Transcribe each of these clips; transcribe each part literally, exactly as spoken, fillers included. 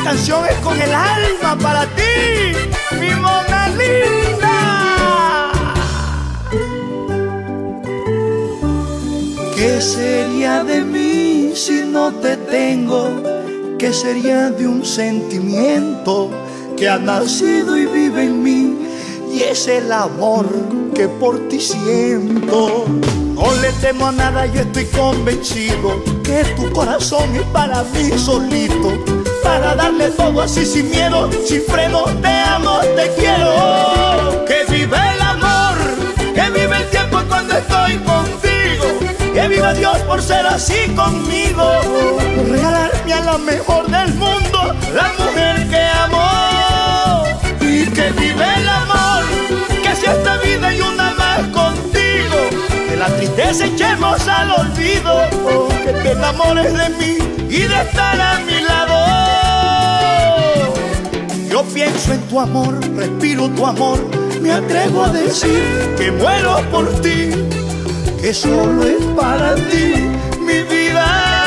canción es con el alma para ti, mi mona linda. ¿Qué sería de mí si no te tengo? ¿Qué sería de un sentimiento que ha nacido y vive en mí? Y es el amor que por ti siento. No le temo a nada, yo estoy convencido que tu corazón es para mí solito, para darle todo así sin miedo, sin freno. Te amo, te quiero. Que vive el amor, que vive el tiempo cuando estoy contigo. Que viva Dios por ser así conmigo, por regalarme a la mejor del mundo, la mujer que amo. Y que vive el amor, que si esta vida hay una más contigo, que la tristeza echemos al olvido, oh, que te enamores de mí y de estar a mi lado. Yo pienso en tu amor, respiro tu amor, me atrevo a decir que muero por ti, que solo es para ti mi vida.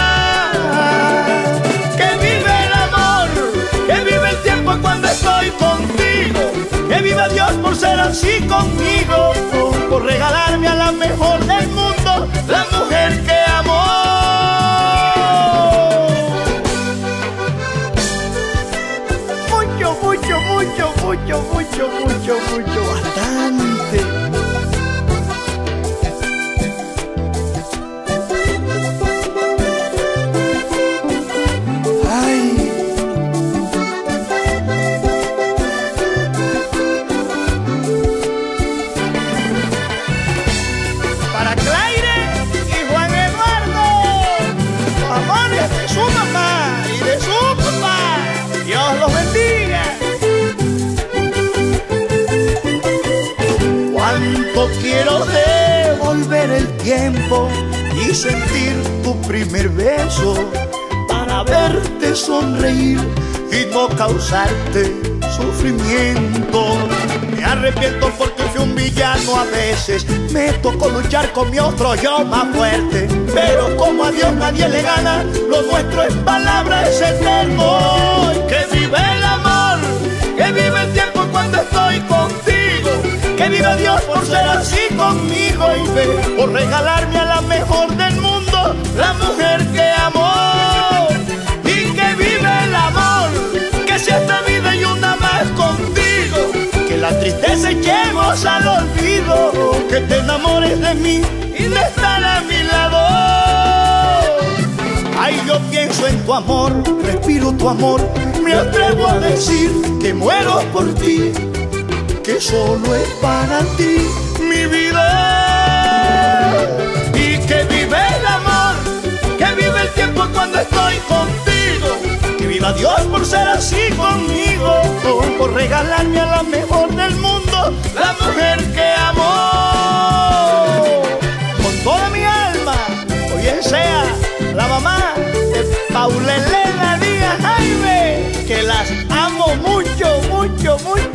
Que vive el amor, que vive el tiempo cuando estoy contigo. Que viva Dios por ser así conmigo, por regalarme a la mejor del mundo, la mujer que amo. Mucho, mucho, mucho, mucho, mucho, mucho, mucho, bastante. Quiero devolver el tiempo y sentir tu primer beso, para verte sonreír y no causarte sufrimiento. Me arrepiento porque fui un villano a veces, me tocó luchar con mi otro yo más fuerte, pero como a Dios nadie le gana, lo nuestro en palabras es eterno. Que vive el amor, que vive el tiempo cuando estoy contigo. Que viva Dios por ser así conmigo y ve, por regalarme a la mejor del mundo, la mujer que amo. Y que vive el amor, que si esta vida hay una más contigo, que la tristeza echemos al olvido, que te enamores de mí y de estar a mi lado. Ay, yo pienso en tu amor, respiro tu amor, me atrevo a decir que muero por ti, que solo es para ti mi vida. Y que vive el amor, que vive el tiempo cuando estoy contigo. Que viva Dios por ser así conmigo, por regalarme a la mejor del mundo, la mujer que amo. Con toda mi alma, o bien sea la mamá de Paula Elena Díaz Jaime, que las amo mucho, mucho, mucho.